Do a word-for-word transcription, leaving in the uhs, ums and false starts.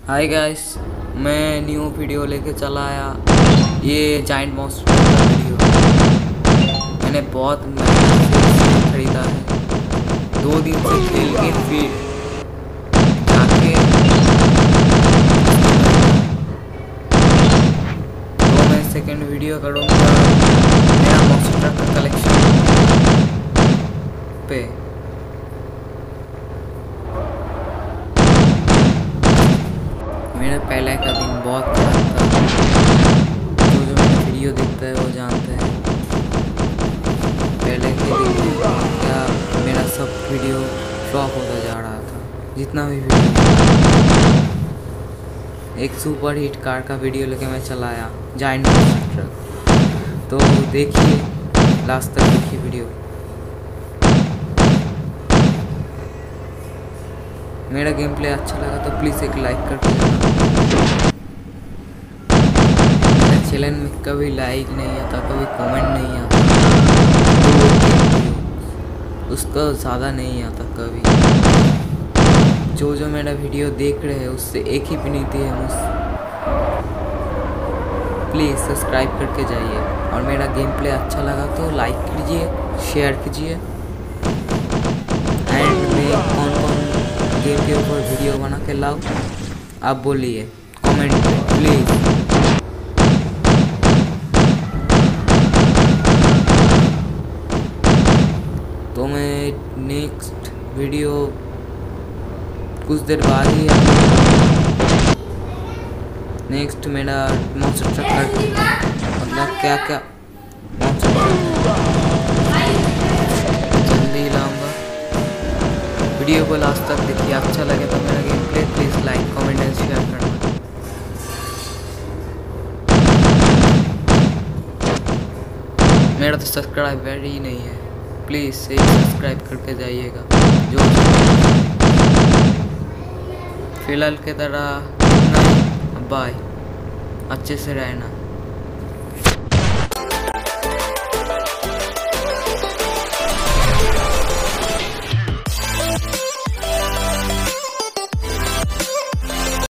हाय guys, मैं new video लेके चला आया। ये जाइंट मॉन्स्टर का वीडियो मैंने बहुत मेहनत से खरीदा है। दो दिन से खेल के फिर जाके तो मैं सेकंड वीडियो करूँगा नया मॉन्स्टर का कलेक्शन पे। मेरा पहले का दिन बहुत खराब था। जो जो मेरा वीडियो देखता है वो जानते हैं पहले के दिन में क्या मेरा सब वीडियो फ्लॉप होता जा रहा था। जितना भी वीडियो, एक सुपर हिट कार का वीडियो लेके मैं चलाया जाइंट मॉन्स्टर। तो देखिए, लास्ट तक देखिए वीडियो। मेरा गेम प्ले अच्छा लगा तो प्लीज़ एक लाइक कर दीजिए। मेरे चैनल में कभी लाइक नहीं आता, कभी कमेंट नहीं आता, उसका ज़्यादा नहीं आता कभी। जो जो मेरा वीडियो देख रहे हैं उससे एक ही विनती है मुझसे, प्लीज़ सब्सक्राइब करके जाइए। और मेरा गेम प्ले अच्छा लगा तो लाइक कीजिए, शेयर कीजिए। एंड में कौन कौन गेम के ऊपर वीडियो बना के लाओ आप बोलिए कमेंट में प्लीज़। तो मैं नेक्स्ट वीडियो कुछ देर बाद ही नेक्स्ट मेरा मॉन्स्टर ट्रक मतलब क्या क्या मॉन्स्टर जल्दी लाऊंगा। वीडियो को लास्ट तक देखिए, अच्छा लगे तो मेरा game play please like comment and share करना। मेरा तो सब्सक्राइबर ही नहीं है, प्लीज़ एक सब्सक्राइब करके जाइएगा। जो फिलहाल के तरह बाय, अच्छे से रहना।